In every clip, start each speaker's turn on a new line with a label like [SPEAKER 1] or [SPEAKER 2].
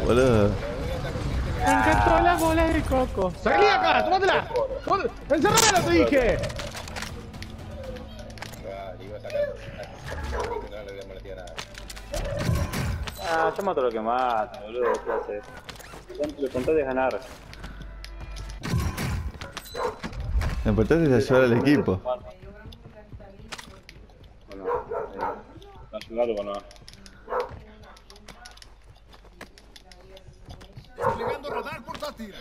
[SPEAKER 1] boludo.
[SPEAKER 2] Me encantó las bolas de coco. ¡Salí acá! ¡Tómatela! ¡Encerramela, te dije!
[SPEAKER 3] Ah, yo mato lo que mata, boludo. ¿Qué haces? Lo importante es ganar.
[SPEAKER 1] Lo importante es ayudar al equipo.
[SPEAKER 3] Bueno, ayudarlo o no.
[SPEAKER 4] Desplegando radar portátil.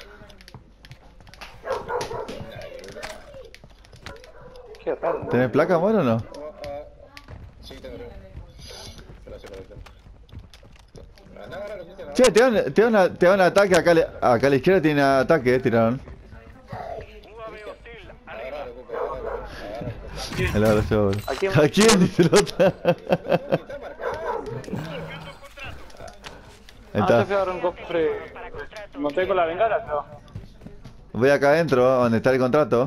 [SPEAKER 3] Qué raro.
[SPEAKER 1] ¿Tenés placa, bueno o no?
[SPEAKER 5] Sí, tengo.
[SPEAKER 1] Che, te dan un ataque acá, acá a la izquierda tiene ataque, tiraron. El abrazo, boludo.
[SPEAKER 3] ¿A quién?
[SPEAKER 1] ¿A quién? Dice el otro. Ahí
[SPEAKER 3] Ah, yo fui a
[SPEAKER 1] está.
[SPEAKER 3] agarrar un cofre. Monté con la bengala, creo.
[SPEAKER 1] Voy acá adentro, donde está el contrato.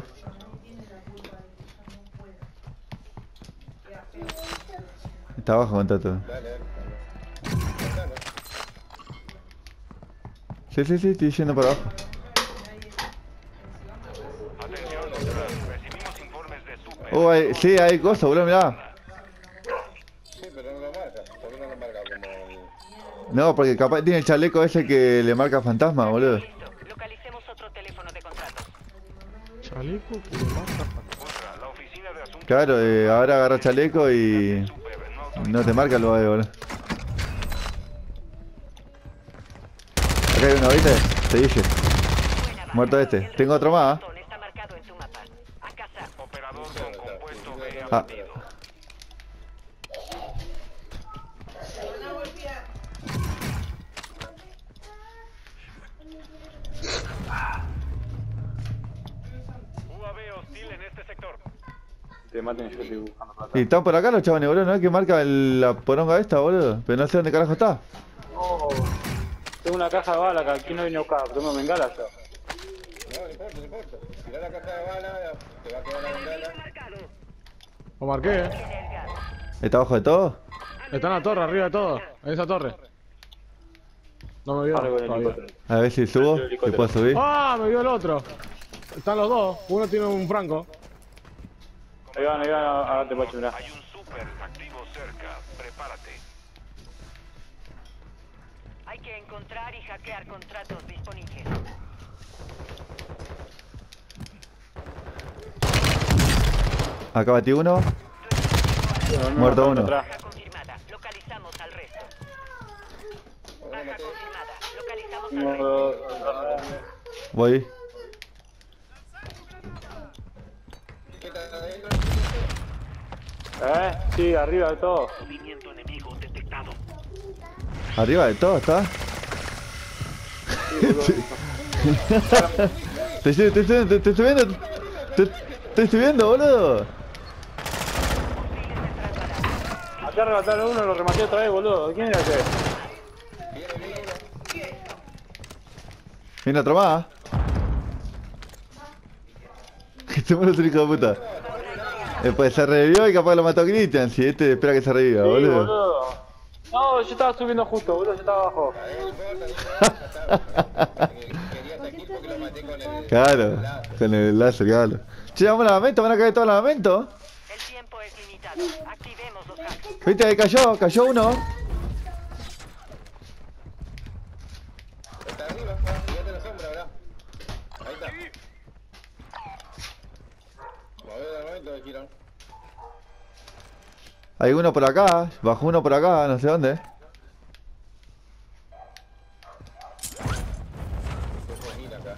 [SPEAKER 1] Está abajo el contrato. Sí, estoy yendo para abajo. Sí, hay cosas, boludo, mirá.
[SPEAKER 5] Sí, pero no lo marca. ¿Por qué no lo marca como el...
[SPEAKER 1] No, porque capaz tiene el chaleco ese que le marca fantasma, boludo.
[SPEAKER 6] Localicemos otro teléfono de contratos.
[SPEAKER 2] Chaleco que le mata.
[SPEAKER 1] Claro, ahora agarra chaleco y... no te marca lo de, boludo. Acá hay uno, ¿viste? Te dije. Muerto este. Tengo otro más.
[SPEAKER 6] Está marcado en tu mapa. A casa.
[SPEAKER 7] Operador con compuesto B
[SPEAKER 1] Ah.
[SPEAKER 7] abatido. UAV hostil en este sector.
[SPEAKER 3] Te maten, yo estoy buscando plata.
[SPEAKER 1] Y están por acá los chavales, boludo, ¿no? Es que marca la poronga esta, boludo. Pero no sé dónde carajo está.
[SPEAKER 3] Oh, tengo una caja de bala que aquí no vine a buscar. Tengo bengala yo.
[SPEAKER 5] No importa, no importa. Tirá la caja de bala, te va a quedar la bengala.
[SPEAKER 2] Lo marqué,
[SPEAKER 1] ¿Está abajo de todo?
[SPEAKER 2] Está en la torre, arriba de todo. En esa torre. No me vio
[SPEAKER 3] Ahora con el
[SPEAKER 2] todavía.
[SPEAKER 3] helicóptero.
[SPEAKER 1] A ver si subo. Si puedo subir.
[SPEAKER 2] ¡Ah! Me vio el otro. Están los dos. Uno tiene un franco.
[SPEAKER 3] Ahí van, agárrate, Pacho, mirá.
[SPEAKER 7] Hay un super activo cerca. Prepárate.
[SPEAKER 6] Hay que encontrar y hackear contratos disponibles.
[SPEAKER 1] Acá batí uno. Muerto uno.
[SPEAKER 3] Atrás.
[SPEAKER 6] Baja confirmada. Localizamos al resto. Baja confirmada. Localizamos al resto.
[SPEAKER 1] Voy.
[SPEAKER 5] ¿Qué tal adentro?
[SPEAKER 3] Sí, arriba de todo.
[SPEAKER 7] Movimiento enemigo detectado.
[SPEAKER 1] Arriba de todo está. Te estoy viendo. Te estoy viendo, boludo.
[SPEAKER 3] Acá arrebataron uno, lo rematé otra vez, boludo. ¿Quién era ese?
[SPEAKER 1] Viene otro más. Que se muere otro hijo de puta. Pues se revivió y capaz lo mató Christian. Si este espera que se reviva,
[SPEAKER 3] Sí,
[SPEAKER 1] boludo.
[SPEAKER 3] boludo. No, yo estaba subiendo justo, boludo. Yo estaba abajo.
[SPEAKER 5] Quería ese equipo que lo maté con el...
[SPEAKER 1] Claro, con el láser, claro. Che, vamos al lamento, van a caer todos al lamento.
[SPEAKER 6] El tiempo es limitado. Activemos los hacks.
[SPEAKER 1] Viste, ahí cayó uno.
[SPEAKER 5] Está arriba, fíjate la sombra, ¿verdad? Ahí está. Movió de momento de girón.
[SPEAKER 1] Hay uno por acá, bajó uno por acá, no sé dónde.
[SPEAKER 5] Mira acá.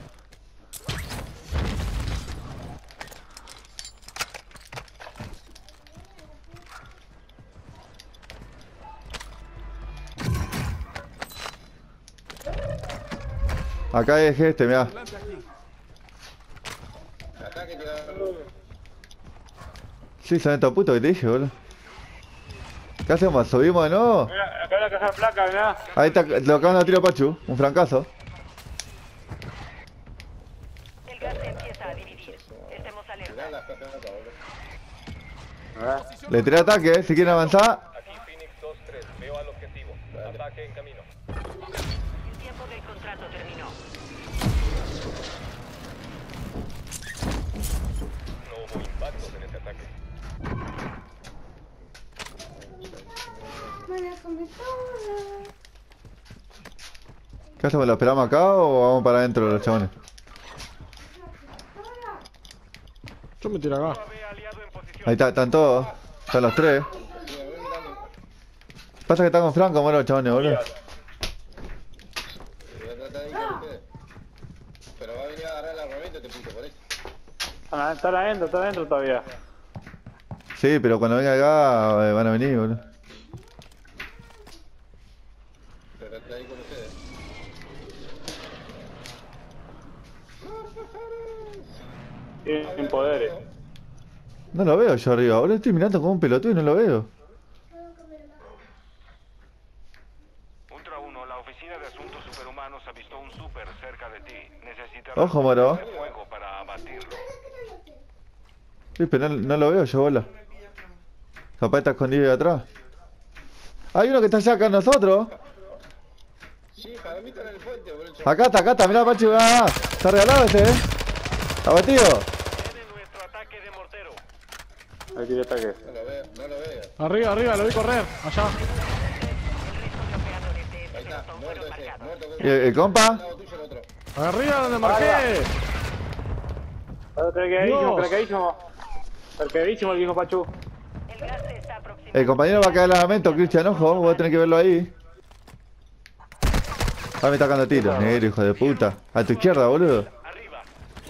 [SPEAKER 1] Acá es este, mirá.
[SPEAKER 5] Ataque tirado.
[SPEAKER 1] Sí, son estos putos que te dije, boludo. ¿Qué hacemos? ¿Subimos de nuevo?
[SPEAKER 3] Mirá, acá hay la caja de placa, mirá.
[SPEAKER 1] Ahí está, lo acaban de tirar Pachu, un francazo.
[SPEAKER 6] El gas se empieza a dividir. Estemos alerta.
[SPEAKER 5] Mirá las cajas acá, boludo.
[SPEAKER 3] Mirá.
[SPEAKER 1] Le tiré ataque, si quieren avanzar.
[SPEAKER 7] Aquí Phoenix 2-3. Veo al objetivo. Ataque en camino.
[SPEAKER 6] El tiempo El contrato terminó.
[SPEAKER 7] No hubo impactos en este ataque.
[SPEAKER 1] ¿Qué hacemos? ¿Lo esperamos acá o vamos para adentro los chabones?
[SPEAKER 2] Yo me tiro acá.
[SPEAKER 7] UAV aliado en posición.
[SPEAKER 1] Ahí está, están todos. Están los tres. Pasa que están con Franco, bueno, los chabones, boludo.
[SPEAKER 5] Pero va a venir a agarrar el armamento y te puso por eso.
[SPEAKER 3] Está adentro todavía.
[SPEAKER 1] Sí, pero cuando venga acá van a venir, boludo.
[SPEAKER 5] Pero está ahí con ustedes.
[SPEAKER 3] Tienen poderes.
[SPEAKER 1] No lo veo yo arriba, boludo. Estoy mirando como un pelotudo y no lo veo.
[SPEAKER 7] Ultra 1, la oficina de asuntos superhumanos avistó un super cerca de ti. Necesitarás
[SPEAKER 1] Ojo, moro.
[SPEAKER 7] de fuego para abatirlo.
[SPEAKER 1] Sí, pero no lo veo yo, bola. Capaz está escondido ahí atrás. Hay uno que está allá acá con nosotros.
[SPEAKER 5] Sí, para mí está en el puente, boludo.
[SPEAKER 1] Acá está, mirá, Pachi. Ah, está regalado este, Abatido.
[SPEAKER 7] Viene nuestro ataque de mortero.
[SPEAKER 3] Aquí de ataque.
[SPEAKER 5] No lo veo.
[SPEAKER 2] Arriba, lo vi correr. Allá.
[SPEAKER 5] Ahí está, muerto ese, muerto.
[SPEAKER 1] ¿Y el compa?
[SPEAKER 5] Al lado tuyo el otro.
[SPEAKER 2] Arriba donde marqué.
[SPEAKER 3] Cargadísimo el viejo Pachu.
[SPEAKER 6] El gas se está aproximando.
[SPEAKER 1] El compañero va a caer al armamento, Cristian, ojo. Voy a tener que verlo ahí. Ah, me está sacando tiros, negro, hijo de puta. A tu izquierda, boludo.
[SPEAKER 7] Arriba.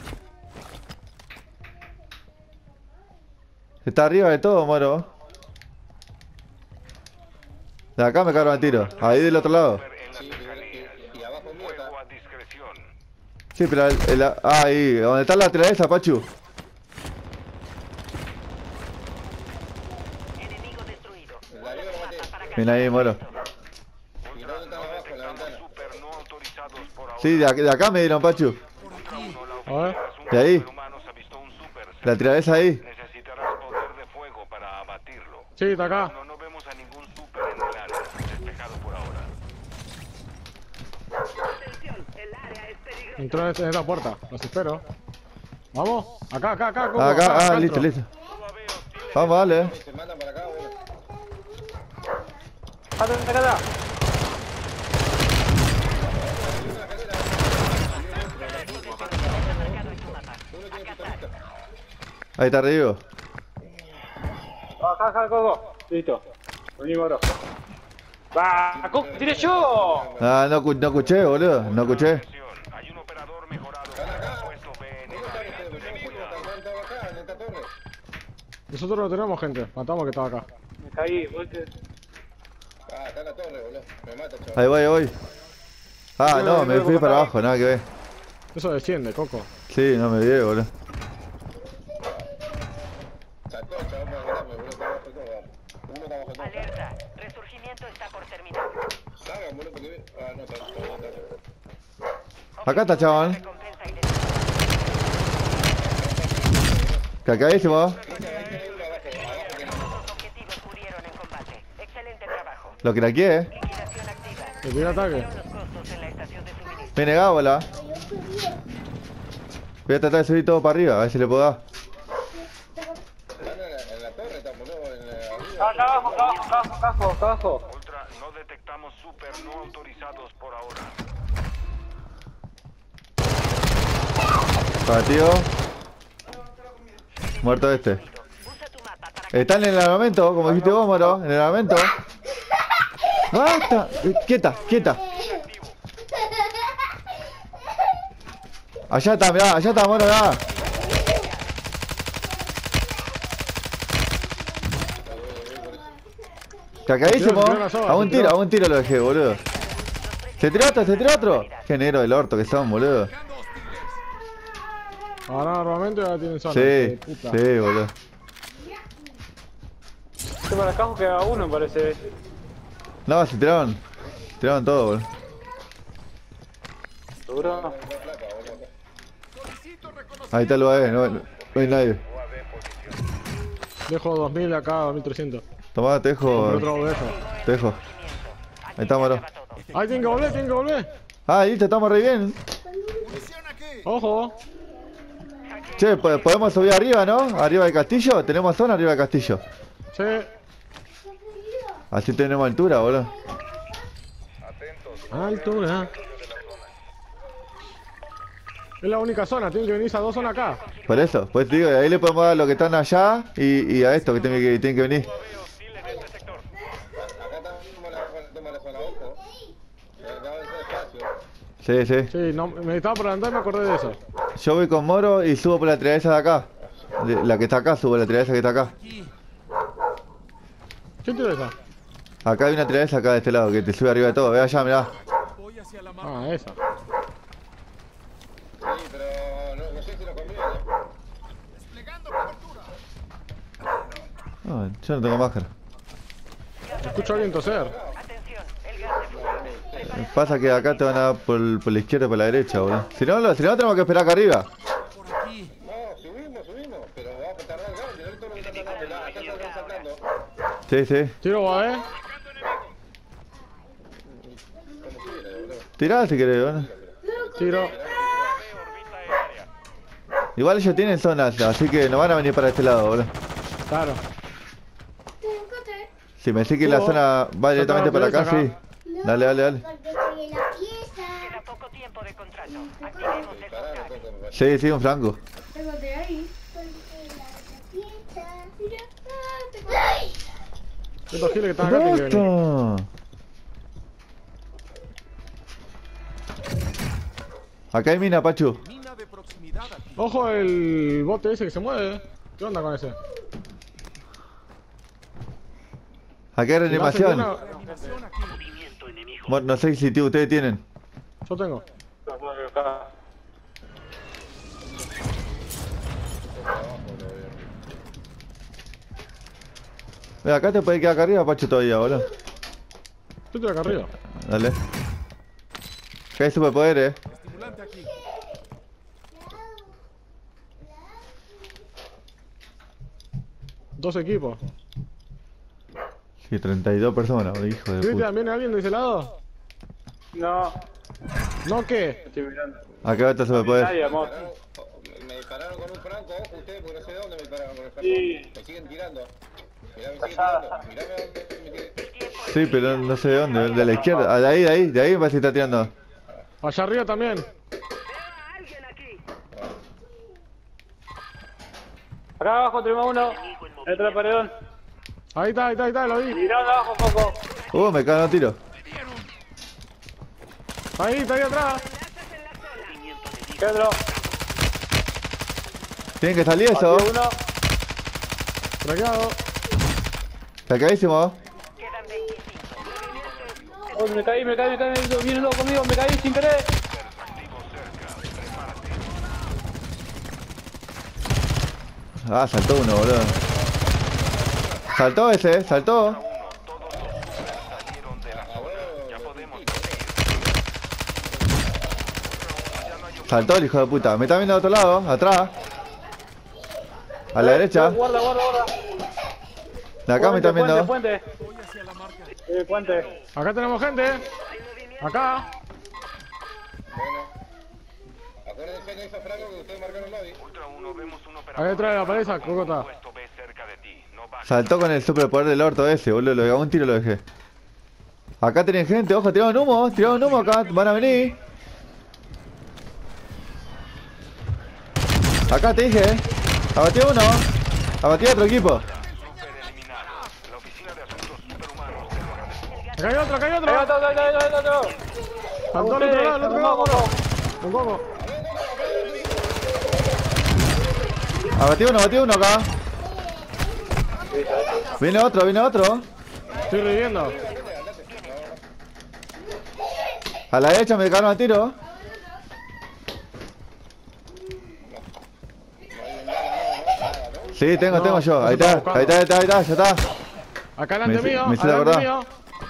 [SPEAKER 1] Está arriba de todo, moro. De acá me cargan tiro. Ahí del otro lado.
[SPEAKER 7] Super en las
[SPEAKER 5] Sí,
[SPEAKER 7] cercanías.
[SPEAKER 5] y abajo mío está.
[SPEAKER 7] Fuego a discreción.
[SPEAKER 1] Sí, pero ahí, donde está la tela esa, Pachu.
[SPEAKER 6] Enemigo destruido.
[SPEAKER 5] El arriba lo maté.
[SPEAKER 1] Mira ahí, moro.
[SPEAKER 5] Y el otro está abajo en la ventana.
[SPEAKER 7] Super no autorizados por ahora.
[SPEAKER 1] Sí, de acá me dieron, Pachu.
[SPEAKER 7] Ultra 1, la
[SPEAKER 2] A ver.
[SPEAKER 7] oficina de asuntos
[SPEAKER 1] De ahí.
[SPEAKER 7] superhumanos avistó un super
[SPEAKER 1] La tirabeza ahí.
[SPEAKER 7] Necesitarás poder de fuego para abatirlo.
[SPEAKER 2] Sí, está acá.
[SPEAKER 7] No vemos a ningún super en el área. Despejado por ahora.
[SPEAKER 6] Atención, el área es peligrosa.
[SPEAKER 2] Entró en esta puerta. Los espero. Vamos. Acá, Coco.
[SPEAKER 1] Acá,
[SPEAKER 2] entro.
[SPEAKER 1] listo.
[SPEAKER 7] UAV hostil.
[SPEAKER 1] Vamos, dale.
[SPEAKER 5] Se mandan para acá, boludo.
[SPEAKER 3] Acá.
[SPEAKER 6] Marcado en tu mapa.
[SPEAKER 1] Ahí está arriba.
[SPEAKER 3] Baja, Coco. Listo. Venimos ahora. ¡Va! ¡Coco, tiré yo!
[SPEAKER 1] Ah, no escuché, boludo. No escuché.
[SPEAKER 7] Atención, hay un operador mejorado en el puesto B en el área.
[SPEAKER 5] En esta torre.
[SPEAKER 2] Nosotros no tenemos gente. Matamos que estaba acá.
[SPEAKER 3] Me caí, vos
[SPEAKER 5] Ah, está en la torre, boludo. Me mata, chaval.
[SPEAKER 1] Ahí voy. Ah, no, me fui para abajo, nada que ver.
[SPEAKER 2] Eso desciende, Coco.
[SPEAKER 1] Sí, no me vi, boludo.
[SPEAKER 5] Saltó, chaval, para ganarme, boludo. Está abajo todo, vamos. Uno está abajo todo.
[SPEAKER 6] Alerta. Resurgimiento está por terminar.
[SPEAKER 5] Salgan, boludo, porque... Ah, no, está.
[SPEAKER 1] Acá está, chaval.
[SPEAKER 6] Recompensa y destino.
[SPEAKER 1] Cacadísimo.
[SPEAKER 6] Los objetivos murieron en combate. Excelente trabajo.
[SPEAKER 1] Lo craqueé,
[SPEAKER 6] Liquidación activa.
[SPEAKER 2] ¿Te tira ataque?
[SPEAKER 6] Los costos en la estación de suministro.
[SPEAKER 1] Me negaba, bola. Voy a tratar de subir todo para arriba, a ver si le puedo dar.
[SPEAKER 5] Están en la torre, están, boludo, arriba.
[SPEAKER 3] Acá abajo.
[SPEAKER 7] Ultra, no detectamos super no autorizados por ahora.
[SPEAKER 1] Batido. Muerto este.
[SPEAKER 6] Usa tu mapa para
[SPEAKER 1] Están en el armamento, como dijiste vos, moro. En el armamento. ¡Basta! Quieta. Allá está, mirá, moro, mirá. Cagadísimo. A un tiro lo dejé, boludo. Se tiró otro. Qué negro del orto que son, boludo.
[SPEAKER 2] Ahora normalmente ya tienen zona.
[SPEAKER 1] Sí,
[SPEAKER 2] Puta.
[SPEAKER 1] sí, boludo.
[SPEAKER 3] Este para acá queda uno, me parece.
[SPEAKER 1] No, se tiraron todo, boludo.
[SPEAKER 3] ¿Seguro?
[SPEAKER 1] Ahí está el UAV, no hay nadie.
[SPEAKER 2] Dejo 2000 acá, 2300.
[SPEAKER 1] Tomá, te dejo.
[SPEAKER 2] Otro dejo.
[SPEAKER 1] Te dejo. Ahí está, moro.
[SPEAKER 2] Ay, tienen que volver.
[SPEAKER 1] Ah, listo, estamos re bien.
[SPEAKER 4] Munición aquí.
[SPEAKER 2] Ojo.
[SPEAKER 1] Che, podemos subir arriba, ¿no? Arriba del castillo. Tenemos zona arriba del castillo.
[SPEAKER 2] Sí.
[SPEAKER 1] Así tenemos altura, boludo.
[SPEAKER 2] Altura. Es la única zona, tienen que venir a dos zonas acá.
[SPEAKER 1] Por eso, pues digo, ahí le podemos dar a los que están allá y a estos que tienen que venir.
[SPEAKER 5] Acá toma la zona, ojo. Acá va el espacio.
[SPEAKER 1] Sí, sí.
[SPEAKER 2] Sí, no, me estaba por adelantar y me acordé de eso.
[SPEAKER 1] Yo voy con Moro y subo por la tiraleza de acá. La que está acá, subo la tiraleza que está acá.
[SPEAKER 2] ¿Quién tiene esa?
[SPEAKER 1] Acá hay una tiraleza acá de este lado que te sube arriba de todo. Ve allá, mirá.
[SPEAKER 2] Ah, esa.
[SPEAKER 5] Sí, pero no sé si lo conviene.
[SPEAKER 4] Desplegando cobertura.
[SPEAKER 1] No, yo no tengo máscara.
[SPEAKER 2] Escucho a alguien toser.
[SPEAKER 6] Atención, el gas de fuego.
[SPEAKER 1] Pasa que acá te van a dar por la izquierda y por la derecha, boludo. Si no tenemos que esperar acá arriba.
[SPEAKER 5] No, subimos, pero va a tardar grande. Ahorita lo que está tardando, acá se están sacando.
[SPEAKER 1] Sí, sí.
[SPEAKER 2] Tiro, va,
[SPEAKER 5] Como quiera, boludo.
[SPEAKER 1] Tirá si querés, boludo.
[SPEAKER 2] Tiro.
[SPEAKER 1] Igual ellos tienen zonas, así que no van a venir para este lado, boludo.
[SPEAKER 2] Claro.
[SPEAKER 1] Si me decís que la zona va directamente para acá,
[SPEAKER 2] acá.
[SPEAKER 1] sí. Dale, dale, dale.
[SPEAKER 6] Queda poco tiempo de contrato. Activemos esos gases.
[SPEAKER 1] Sí, sí, un flanco.
[SPEAKER 2] Estos giles que están acá tienen que venir.
[SPEAKER 1] ¡Basta! Acá hay mina, Pachu.
[SPEAKER 4] Mina de proximidad aquí.
[SPEAKER 2] Ojo el bote ese que se mueve. ¿Qué onda con ese?
[SPEAKER 1] Acá hay reanimación.
[SPEAKER 4] Munición aquí.
[SPEAKER 1] Bueno, no sé si ustedes tienen.
[SPEAKER 2] Yo tengo.
[SPEAKER 1] Ve, acá te puede quedar acá arriba, Pachu, todavía, boludo.
[SPEAKER 2] Yo estoy acá arriba.
[SPEAKER 1] Dale. Acá hay superpoderes,
[SPEAKER 4] Estimulante aquí.
[SPEAKER 2] Dos equipos.
[SPEAKER 1] Sí, 32 personas, boludo, hijo de
[SPEAKER 2] ¿Cristian,
[SPEAKER 1] puta.
[SPEAKER 2] viene alguien de ese lado?
[SPEAKER 3] No,
[SPEAKER 2] ¿No qué?
[SPEAKER 3] estoy mirando.
[SPEAKER 1] Acá va este superpoder.
[SPEAKER 3] Nadie, amor.
[SPEAKER 5] Me dispararon con un franco, ojo ustedes, porque no sé de dónde me dispararon con el franco.
[SPEAKER 3] Sí.
[SPEAKER 5] Me siguen tirando. Mirá, me siguen tirando. Mirá dónde me tiré.
[SPEAKER 1] Sí, pero no sé de dónde, de la izquierda. Ah, de ahí me parece que está tirando.
[SPEAKER 2] Allá arriba también.
[SPEAKER 3] Acá abajo tenemos uno. Dentro del paredón.
[SPEAKER 2] Ahí está, lo vi.
[SPEAKER 3] Mirando abajo un poco.
[SPEAKER 1] Me cago en tiro.
[SPEAKER 2] Ahí, está ahí atrás.
[SPEAKER 3] ¿Qué otro?
[SPEAKER 1] Tienen que salir eso.
[SPEAKER 3] Aquí uno.
[SPEAKER 2] Traqueado.
[SPEAKER 1] Sacadísimo.
[SPEAKER 6] Quedan 25.
[SPEAKER 3] Oh, me caí. Viene uno conmigo, me caí sin querer.
[SPEAKER 1] Ah, saltó uno, boludo. Saltó ese, saltó. Saltó el hijo de puta. Me está viendo de otro lado, atrás. A la derecha.
[SPEAKER 3] Guarda.
[SPEAKER 1] De acá me están viendo.
[SPEAKER 3] Puente. Puente.
[SPEAKER 2] Acá tenemos gente. Acá.
[SPEAKER 5] Bueno. Acuérdense de esos francos que ustedes marcaron lobby.
[SPEAKER 7] Ultra 1, vemos un
[SPEAKER 2] Ahí
[SPEAKER 7] operador.
[SPEAKER 2] detrás de la pared, esa cocota.
[SPEAKER 7] Puesto B cerca de ti. No bajes.
[SPEAKER 1] Saltó con el superpoder del orto ese, boludo. Lo dejé un tiro, lo dejé. Acá tienen gente, ojo, tiraron humo acá. Van a venir. Acá te dije. Abatí uno. Abatí otro equipo.
[SPEAKER 7] Super eliminado. La oficina de asuntos superhumanos te lo agradece.
[SPEAKER 2] Acá hay otro.
[SPEAKER 3] Ahí otro.
[SPEAKER 2] Saltó al otro lado, al otro lado. Un coco.
[SPEAKER 1] Abatí uno acá. Viene otro.
[SPEAKER 2] Estoy reviviendo.
[SPEAKER 1] A la derecha me cagaron a tiro. Sí, tengo yo. Ahí está, ya está.
[SPEAKER 2] Acá delante
[SPEAKER 1] Me
[SPEAKER 2] mío.
[SPEAKER 1] hice la
[SPEAKER 2] Adelante
[SPEAKER 1] verdad.
[SPEAKER 2] mío.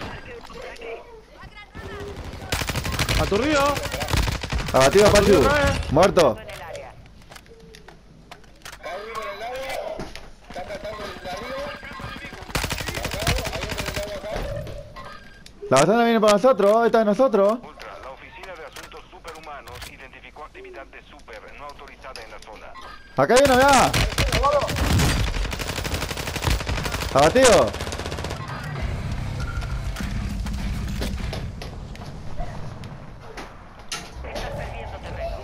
[SPEAKER 2] Aturdido.
[SPEAKER 1] Abatido, Pachu. Muerto.
[SPEAKER 6] En el área.
[SPEAKER 5] Está uno en el agua. Está tratando el río. Acá, hay otro en el agua acá.
[SPEAKER 1] La batalla viene para nosotros. Esta es de nosotros.
[SPEAKER 7] Ultra, la oficina de superhumanos identificó actividad de super no autorizada en la zona.
[SPEAKER 1] Acá hay uno, mirá. Abatido.
[SPEAKER 6] Estás perdiendo terreno.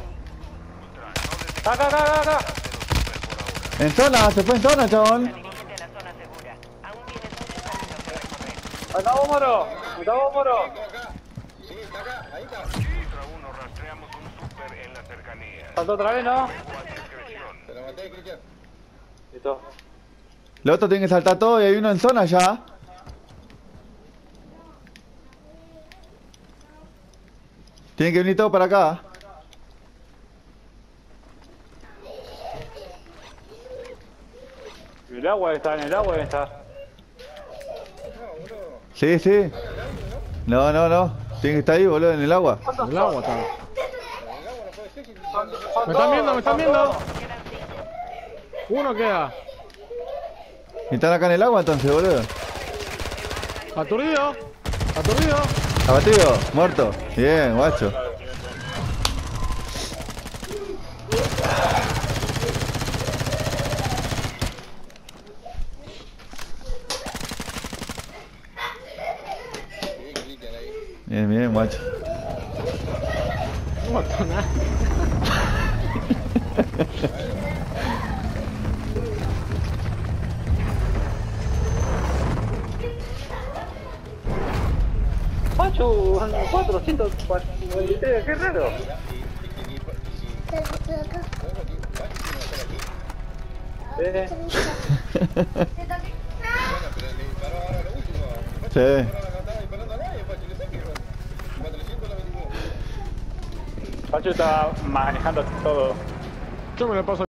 [SPEAKER 3] Acá.
[SPEAKER 1] En zona, se fue en zona, chabón.
[SPEAKER 6] Dirígete a la zona segura. Aún tienes mucho camino que recorrer.
[SPEAKER 3] Acabó, Moro.
[SPEAKER 5] Sí, está acá, ahí está.
[SPEAKER 7] Contra 1, rastreamos un super en la cercanía.
[SPEAKER 3] Faltó otra vez, ¿no?
[SPEAKER 7] Discreción.
[SPEAKER 5] Te lo maté, Cristian.
[SPEAKER 3] Listo.
[SPEAKER 1] Los otros tienen que saltar todo y hay uno en zona ya. Tienen que venir todos para acá.
[SPEAKER 3] El agua está, está.
[SPEAKER 1] Sí, sí. No. Tienen que estar ahí, boludo, en el agua.
[SPEAKER 2] El agua está.
[SPEAKER 5] El agua no puede ser si...
[SPEAKER 2] Me están viendo. Uno queda.
[SPEAKER 1] Y están acá en el agua entonces, boludo.
[SPEAKER 2] Aturdido.
[SPEAKER 1] Abatido, muerto. Bien, guacho.
[SPEAKER 5] Sí, Cristian ahí.
[SPEAKER 1] Bien, guacho.
[SPEAKER 2] No mató nada.
[SPEAKER 3] Pachu, 443, qué raro.
[SPEAKER 5] Bueno, pero le disparó ahora lo último.
[SPEAKER 1] Sí.
[SPEAKER 5] Ahora no estaba disparando a nadie, Pachu, le saqué. 400 la 21.
[SPEAKER 3] Pachu está manejando todo.
[SPEAKER 2] Yo me lo paso.